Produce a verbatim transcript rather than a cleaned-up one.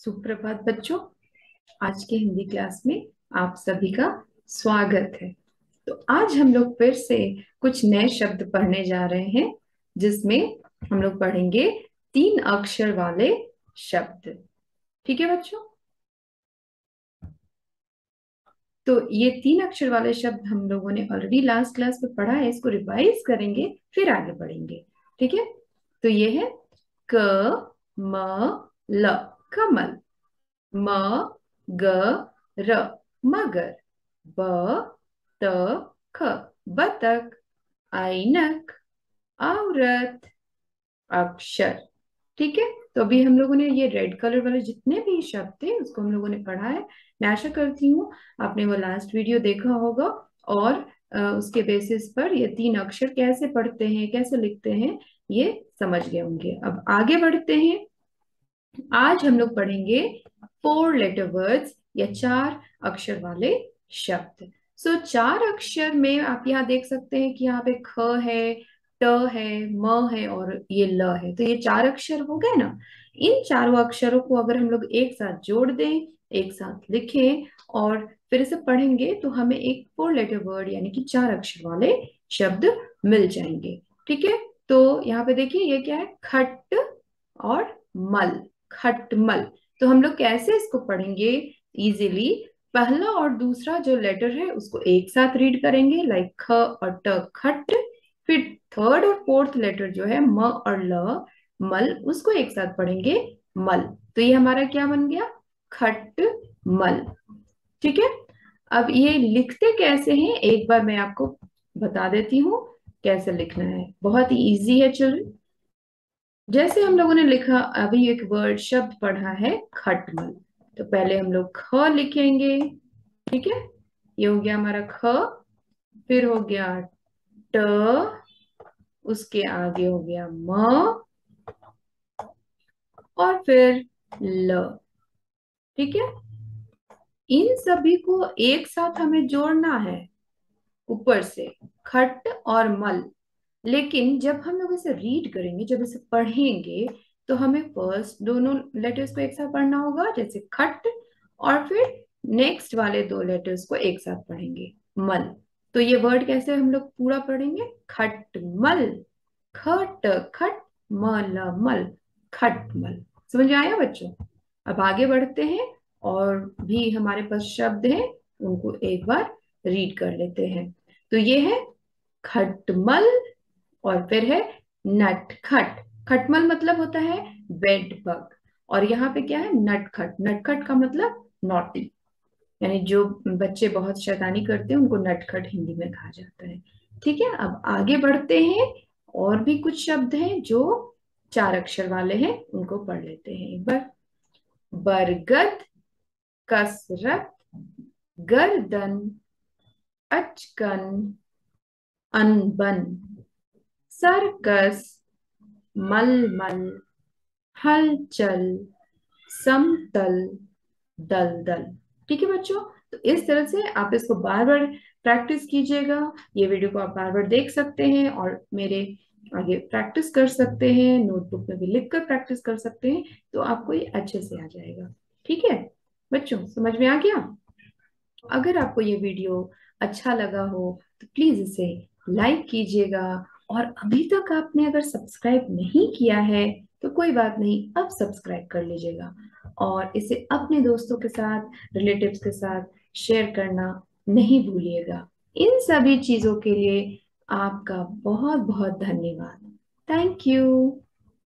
सुप्रभात बच्चों। आज के हिंदी क्लास में आप सभी का स्वागत है। तो आज हम लोग फिर से कुछ नए शब्द पढ़ने जा रहे हैं, जिसमें हम लोग पढ़ेंगे तीन अक्षर वाले शब्द। ठीक है बच्चों? तो ये तीन अक्षर वाले शब्द हम लोगों ने ऑलरेडी लास्ट क्लास में पढ़ा है, इसको रिवाइज करेंगे फिर आगे बढ़ेंगे। ठीक है? तो ये है क म ल, कमल। म ग र, मगर। ब त ख, बतख। ऐनक, औरत, अक्षर। ठीक है? तो अभी हम लोगों ने ये रेड कलर वाले जितने भी शब्द थे उसको हम लोगों ने पढ़ा है। मैं आशा करती हूँ आपने वो लास्ट वीडियो देखा होगा और अ, उसके बेसिस पर ये तीन अक्षर कैसे पढ़ते हैं, कैसे लिखते हैं, ये समझ गए होंगे। अब आगे बढ़ते हैं। आज हम लोग पढ़ेंगे फोर लेटर वर्ड्स या चार अक्षर वाले शब्द। सो so, चार अक्षर में आप यहाँ देख सकते हैं कि यहाँ पे ख है, ट है, म है और ये ल है। तो ये चार अक्षर हो गए ना। इन चारों अक्षरों को अगर हम लोग एक साथ जोड़ दें, एक साथ लिखें और फिर इसे पढ़ेंगे तो हमें एक फोर लेटर वर्ड यानी कि चार अक्षर वाले शब्द मिल जाएंगे। ठीक है? तो यहाँ पे देखिए ये क्या है, खट और मल। खटमल। तो हम लोग कैसे इसको पढ़ेंगे इजीली? पहला और दूसरा जो लेटर है उसको एक साथ रीड करेंगे, लाइक ख और ट, खट। फिर थर्ड और फोर्थ लेटर जो है म और ल, मल, उसको एक साथ पढ़ेंगे, मल। तो ये हमारा क्या बन गया? खट मल। ठीक है? अब ये लिखते कैसे हैं एक बार मैं आपको बता देती हूँ कैसे लिखना है। बहुत ही इजी है चिल्ड्रन। जैसे हम लोगों ने लिखा, अभी एक वर्ड शब्द पढ़ा है खटमल। तो पहले हम लोग ख लिखेंगे। ठीक है? ये हो गया हमारा ख। फिर हो गया ट, उसके आगे हो गया म और फिर ल। ठीक है? इन सभी को एक साथ हमें जोड़ना है ऊपर से, खट और मल। लेकिन जब हम लोग इसे रीड करेंगे, जब इसे पढ़ेंगे, तो हमें फर्स्ट दोनों लेटर्स को एक साथ पढ़ना होगा, जैसे खट, और फिर नेक्स्ट वाले दो लेटर्स को एक साथ पढ़ेंगे, मल। तो ये वर्ड कैसे हम लोग पूरा पढ़ेंगे? खटमल। खट खट मल मल, खटमल। समझ में आया बच्चों? अब आगे बढ़ते हैं और भी हमारे पास शब्द हैं, उनको एक बार रीड कर लेते हैं। तो ये है खटमल और फिर है नटखट। खटमल मतलब होता है बेड बग, और यहाँ पे क्या है? नटखट। नटखट का मतलब नॉटी, यानी जो बच्चे बहुत शैतानी करते हैं उनको नटखट हिंदी में कहा जाता है। ठीक है? अब आगे बढ़ते हैं। और भी कुछ शब्द हैं जो चार अक्षर वाले हैं, उनको पढ़ लेते हैं एक बार। बरगद, कसरत, गर्दन, अचकन, अनबन, सर्कस, मलमल, हलचल, समतल, दलदल। ठीक है बच्चों? तो इस तरह से आप इसको बार बार प्रैक्टिस कीजिएगा। ये वीडियो को आप बार बार देख सकते हैं और मेरे आगे प्रैक्टिस कर सकते हैं, नोटबुक में भी लिखकर प्रैक्टिस कर सकते हैं, तो आपको ये अच्छे से आ जाएगा। ठीक है बच्चों? समझ में आ गया? अगर आपको ये वीडियो अच्छा लगा हो तो प्लीज इसे लाइक कीजिएगा, और अभी तक आपने अगर सब्सक्राइब नहीं किया है तो कोई बात नहीं, अब सब्सक्राइब कर लीजिएगा और इसे अपने दोस्तों के साथ, रिलेटिव्स के साथ शेयर करना नहीं भूलिएगा। इन सभी चीजों के लिए आपका बहुत बहुत धन्यवाद। Thank you.